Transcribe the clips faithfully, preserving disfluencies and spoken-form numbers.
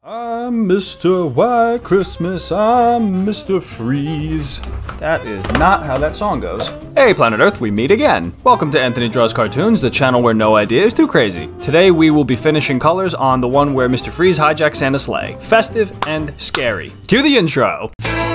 I'm Mister White Christmas, I'm Mister Freeze. That is not how that song goes. Hey Planet Earth, we meet again. Welcome to Anthony Draws Cartoons, the channel where no idea is too crazy. Today we will be finishing colors on the one where Mister Freeze hijacks Santa's sleigh. Festive and scary. Cue the intro.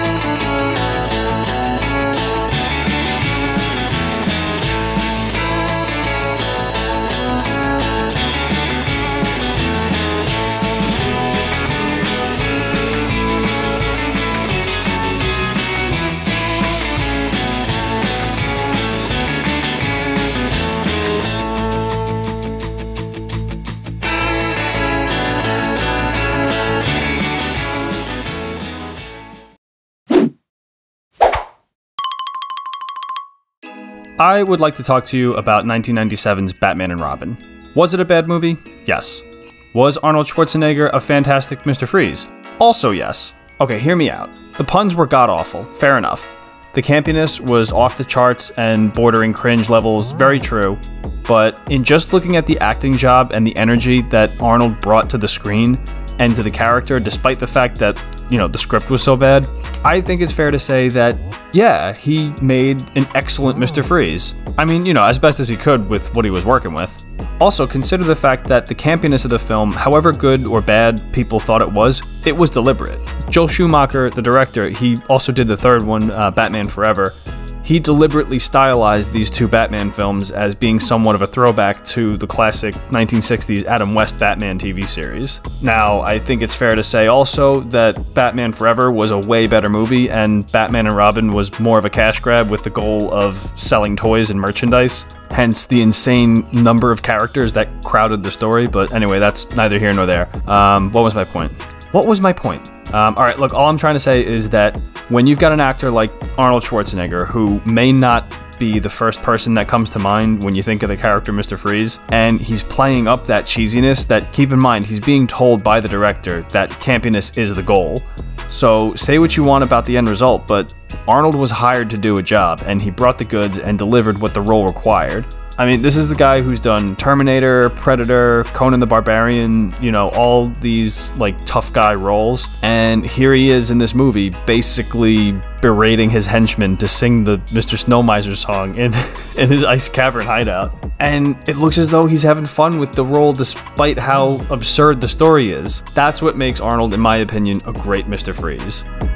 I would like to talk to you about nineteen ninety-seven's Batman and Robin. Was it a bad movie? Yes. Was Arnold Schwarzenegger a fantastic Mister Freeze? Also yes. Okay, hear me out. The puns were god-awful, fair enough. The campiness was off the charts and bordering cringe levels, very true. But in just looking at the acting job and the energy that Arnold brought to the screen and to the character, despite the fact that, you know, the script was so bad, I think it's fair to say that, yeah, he made an excellent Mister Freeze. I mean, you know, as best as he could with what he was working with. Also, consider the fact that the campiness of the film, however good or bad people thought it was, it was deliberate. Joel Schumacher, the director, he also did the third one, uh, Batman Forever. He deliberately stylized these two Batman films as being somewhat of a throwback to the classic nineteen sixties Adam West Batman T V series. Now, I think it's fair to say also that Batman Forever was a way better movie, and Batman and Robin was more of a cash grab with the goal of selling toys and merchandise, hence the insane number of characters that crowded the story. But anyway, that's neither here nor there. Um, what was my point? What was my point? Um, alright, look, all I'm trying to say is that when you've got an actor like Arnold Schwarzenegger, who may not be the first person that comes to mind when you think of the character Mister Freeze, and he's playing up that cheesiness, that, keep in mind, he's being told by the director that campiness is the goal. So, say what you want about the end result, but Arnold was hired to do a job, and he brought the goods and delivered what the role required. I mean, this is the guy who's done Terminator, Predator, Conan the Barbarian, you know, all these, like, tough guy roles. And here he is in this movie, basically berating his henchmen to sing the Mister Snowmiser song in, in his ice cavern hideout. And it looks as though he's having fun with the role despite how absurd the story is. That's what makes Arnold, in my opinion, a great Mister Freeze.